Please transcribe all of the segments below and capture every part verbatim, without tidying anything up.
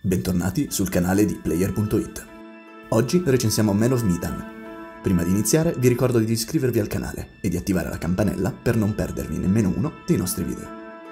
Bentornati sul canale di Player punto it. Oggi recensiamo Man of Medan. Prima di iniziare vi ricordo di iscrivervi al canale e di attivare la campanella per non perdervi nemmeno uno dei nostri video.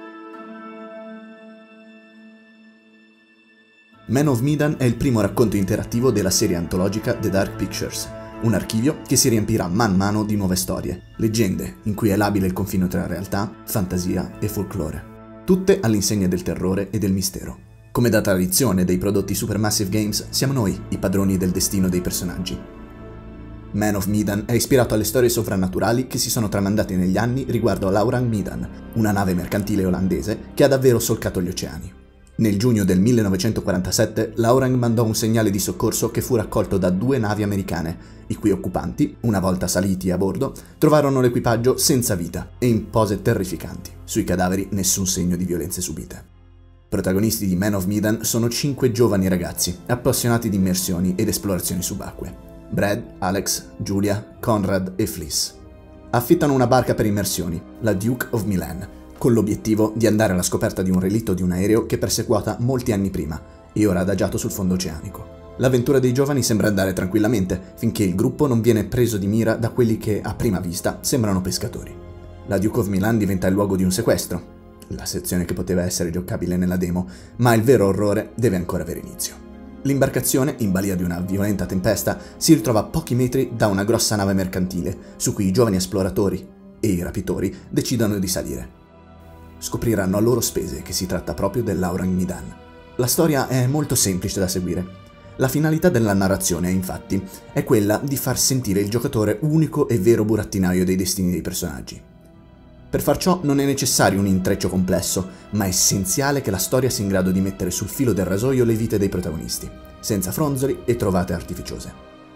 Man of Medan è il primo racconto interattivo della serie antologica The Dark Pictures, un archivio che si riempirà man mano di nuove storie, leggende in cui è labile il confine tra realtà, fantasia e folklore, tutte all'insegna del terrore e del mistero. Come da tradizione dei prodotti Supermassive Games, siamo noi i padroni del destino dei personaggi. Man of Medan è ispirato alle storie sovrannaturali che si sono tramandate negli anni riguardo a l'Aurang Medan, una nave mercantile olandese che ha davvero solcato gli oceani. Nel giugno del millenovecentoquarantasette l'Aurang mandò un segnale di soccorso che fu raccolto da due navi americane, i cui occupanti, una volta saliti a bordo, trovarono l'equipaggio senza vita e in pose terrificanti. Sui cadaveri nessun segno di violenze subite. Protagonisti di Man of Medan sono cinque giovani ragazzi, appassionati di immersioni ed esplorazioni subacquee. Brad, Alex, Julia, Conrad e Fliss. Affittano una barca per immersioni, la Duke of Milan, con l'obiettivo di andare alla scoperta di un relitto di un aereo che perseguita molti anni prima e ora adagiato sul fondo oceanico. L'avventura dei giovani sembra andare tranquillamente, finché il gruppo non viene preso di mira da quelli che, a prima vista, sembrano pescatori. La Duke of Milan diventa il luogo di un sequestro, la sezione che poteva essere giocabile nella demo, ma il vero orrore deve ancora avere inizio. L'imbarcazione, in balia di una violenta tempesta, si ritrova a pochi metri da una grossa nave mercantile, su cui i giovani esploratori e i rapitori decidono di salire. Scopriranno a loro spese che si tratta proprio dell'Aurang Medan. La storia è molto semplice da seguire. La finalità della narrazione, infatti, è quella di far sentire il giocatore unico e vero burattinaio dei destini dei personaggi. Per far ciò non è necessario un intreccio complesso, ma è essenziale che la storia sia in grado di mettere sul filo del rasoio le vite dei protagonisti, senza fronzoli e trovate artificiose.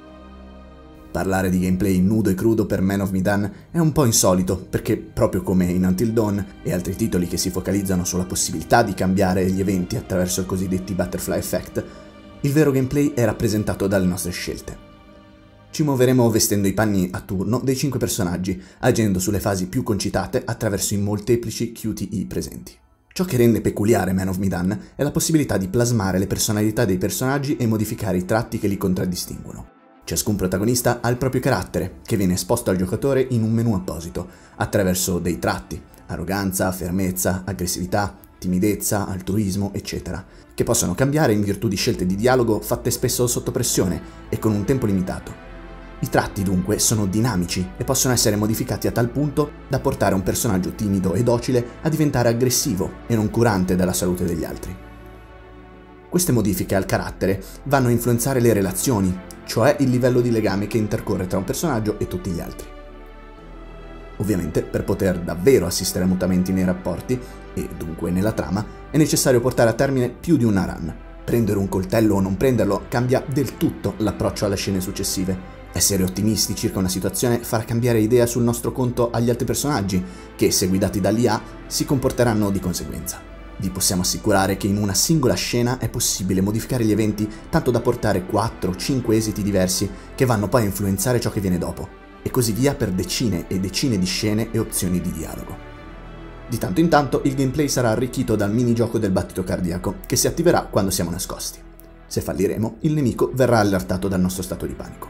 Parlare di gameplay nudo e crudo per Man of Medan è un po' insolito, perché proprio come in Until Dawn e altri titoli che si focalizzano sulla possibilità di cambiare gli eventi attraverso i cosiddetti Butterfly Effect, il vero gameplay è rappresentato dalle nostre scelte. Ci muoveremo vestendo i panni a turno dei cinque personaggi, agendo sulle fasi più concitate attraverso i molteplici Q T E presenti. Ciò che rende peculiare Man of Medan è la possibilità di plasmare le personalità dei personaggi e modificare i tratti che li contraddistinguono. Ciascun protagonista ha il proprio carattere, che viene esposto al giocatore in un menu apposito, attraverso dei tratti, arroganza, fermezza, aggressività, timidezza, altruismo, eccetera, che possono cambiare in virtù di scelte di dialogo fatte spesso sotto pressione e con un tempo limitato. I tratti dunque sono dinamici e possono essere modificati a tal punto da portare un personaggio timido e docile a diventare aggressivo e non curante della salute degli altri. Queste modifiche al carattere vanno a influenzare le relazioni, cioè il livello di legame che intercorre tra un personaggio e tutti gli altri. Ovviamente, per poter davvero assistere a mutamenti nei rapporti, e dunque nella trama, è necessario portare a termine più di una run. Prendere un coltello o non prenderlo cambia del tutto l'approccio alle scene successive. Essere ottimisti circa una situazione farà cambiare idea sul nostro conto agli altri personaggi, che, se guidati dall'I A, si comporteranno di conseguenza. Vi possiamo assicurare che in una singola scena è possibile modificare gli eventi tanto da portare quattro cinque esiti diversi che vanno poi a influenzare ciò che viene dopo, e così via per decine e decine di scene e opzioni di dialogo. Di tanto in tanto il gameplay sarà arricchito dal minigioco del battito cardiaco, che si attiverà quando siamo nascosti. Se falliremo, il nemico verrà allertato dal nostro stato di panico.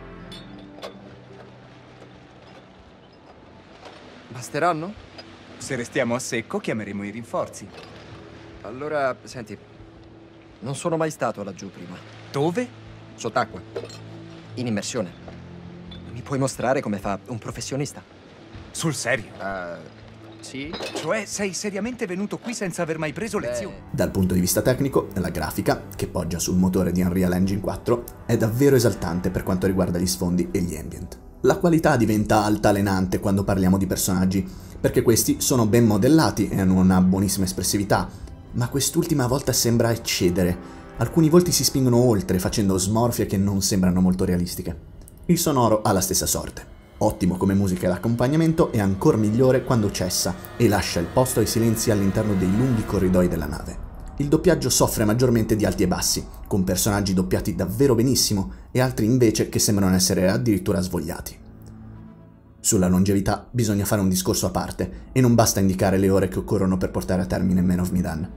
Basteranno? Se restiamo a secco, chiameremo i rinforzi. Allora, senti, non sono mai stato laggiù prima. Dove? Sott'acqua. In immersione. Mi puoi mostrare come fa un professionista? Sul serio? Uh, sì? Cioè, sei seriamente venuto qui senza aver mai preso lezioni? Beh. Dal punto di vista tecnico, la grafica, che poggia sul motore di Unreal Engine quattro, è davvero esaltante per quanto riguarda gli sfondi e gli ambient. La qualità diventa altalenante quando parliamo di personaggi, perché questi sono ben modellati e hanno una buonissima espressività, ma quest'ultima volta sembra eccedere. Alcuni volti si spingono oltre, facendo smorfie che non sembrano molto realistiche. Il sonoro ha la stessa sorte. Ottimo come musica e l'accompagnamento, è ancora migliore quando cessa e lascia il posto ai silenzi all'interno dei lunghi corridoi della nave. Il doppiaggio soffre maggiormente di alti e bassi, con personaggi doppiati davvero benissimo e altri invece che sembrano essere addirittura svogliati. Sulla longevità bisogna fare un discorso a parte e non basta indicare le ore che occorrono per portare a termine Man of Medan.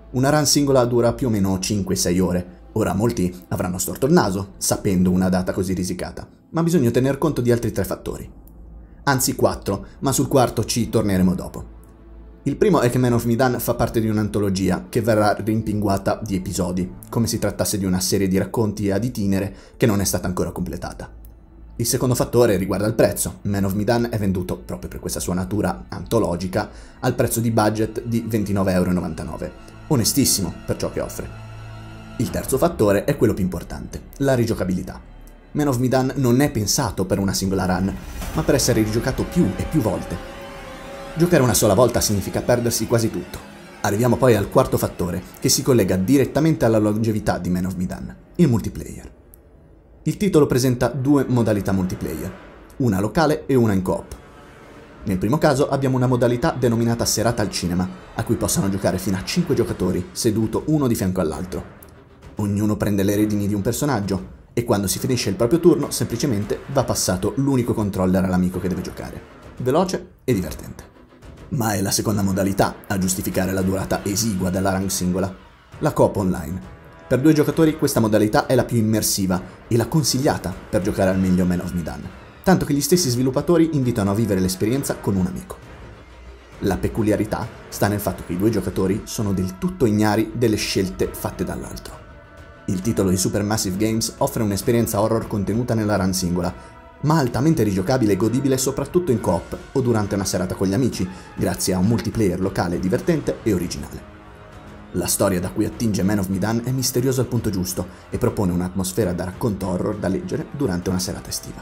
Una run singola dura più o meno cinque sei ore. Ora molti avranno storto il naso, sapendo una data così risicata, ma bisogna tener conto di altri tre fattori. Anzi quattro, ma sul quarto ci torneremo dopo. Il primo è che Man of Medan fa parte di un'antologia che verrà rimpinguata di episodi, come si trattasse di una serie di racconti ad itinere che non è stata ancora completata. Il secondo fattore riguarda il prezzo. Man of Medan è venduto, proprio per questa sua natura antologica, al prezzo di budget di ventinove e novantanove euro, onestissimo per ciò che offre. Il terzo fattore è quello più importante, la rigiocabilità. Man of Medan non è pensato per una singola run, ma per essere rigiocato più e più volte. Giocare una sola volta significa perdersi quasi tutto. Arriviamo poi al quarto fattore, che si collega direttamente alla longevità di Man of Medan, il multiplayer. Il titolo presenta due modalità multiplayer, una locale e una in coop. Nel primo caso abbiamo una modalità denominata serata al cinema, a cui possono giocare fino a cinque giocatori, seduto uno di fianco all'altro. Ognuno prende le redini di un personaggio, e quando si finisce il proprio turno semplicemente va passato l'unico controller all'amico che deve giocare. Veloce e divertente. Ma è la seconda modalità a giustificare la durata esigua della run singola, la coop online. Per due giocatori questa modalità è la più immersiva e la consigliata per giocare al meglio Man of Medan, tanto che gli stessi sviluppatori invitano a vivere l'esperienza con un amico. La peculiarità sta nel fatto che i due giocatori sono del tutto ignari delle scelte fatte dall'altro. Il titolo di Supermassive Games offre un'esperienza horror contenuta nella run singola, ma altamente rigiocabile e godibile soprattutto in coop o durante una serata con gli amici, grazie a un multiplayer locale divertente e originale. La storia da cui attinge Man of Medan è misteriosa al punto giusto e propone un'atmosfera da racconto horror da leggere durante una serata estiva.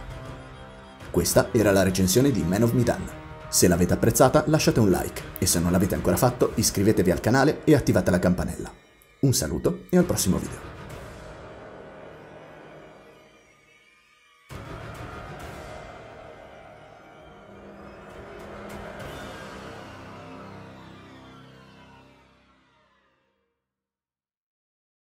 Questa era la recensione di Man of Medan. Se l'avete apprezzata lasciate un like e se non l'avete ancora fatto iscrivetevi al canale e attivate la campanella. Un saluto e al prossimo video.